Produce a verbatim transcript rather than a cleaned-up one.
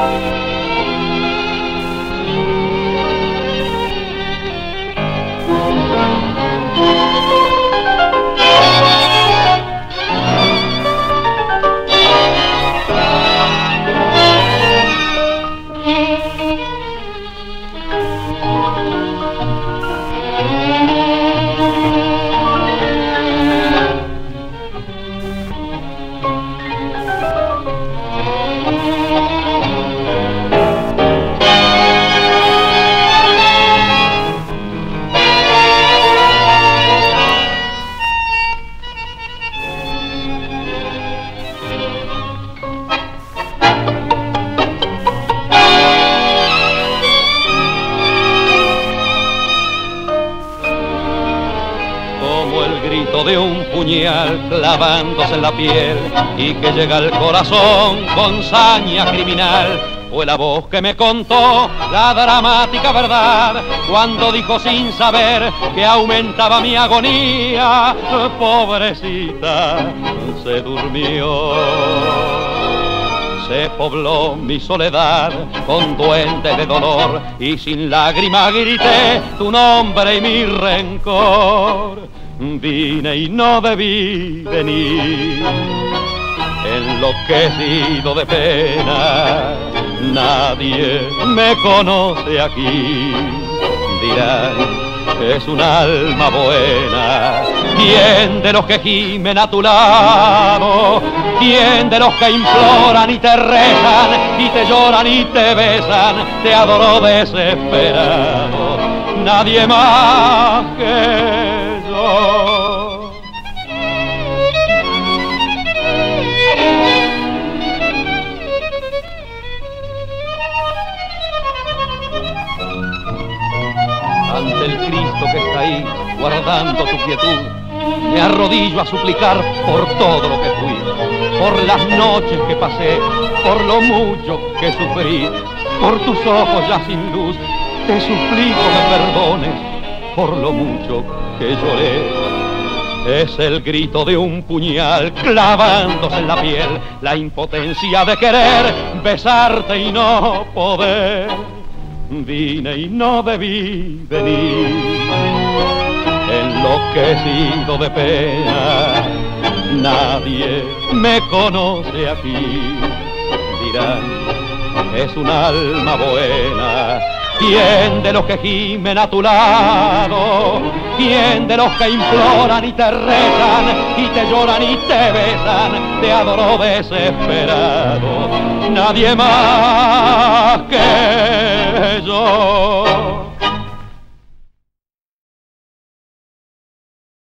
De un puñal clavándose en la piel y que llega al corazón con saña criminal. Fue la voz que me contó la dramática verdad cuando dijo sin saber que aumentaba mi agonía. Pobrecita, se durmió. Se pobló mi soledad con duendes de dolor y sin lágrima grité tu nombre y mi rencor. Vine y no debí venir, enloquecido de pena, nadie me conoce aquí. Dirán, es un alma buena. ¿Quién de los que gimen a tu lado? ¿Quién de los que imploran y te rezan y te lloran y te besan? Te adoró desesperado, nadie más que yo. Ante el Cristo que está ahí, guardando tu quietud, me arrodillo a suplicar por todo lo que fui, por las noches que pasé, por lo mucho que sufrí, por tus ojos ya sin luz, te suplico me perdones, por lo mucho que lloré. Es el grito de un puñal clavándose en la piel, la impotencia de querer besarte y no poder. Vine y no debí venir, enloquecido de pena, nadie me conoce aquí. Dirán, es un alma buena. ¿Quién de los que gimen a tu lado? ¿Quién de los que imploran y te rezan y te lloran y te besan? Te adoró desesperado, nadie más que yo.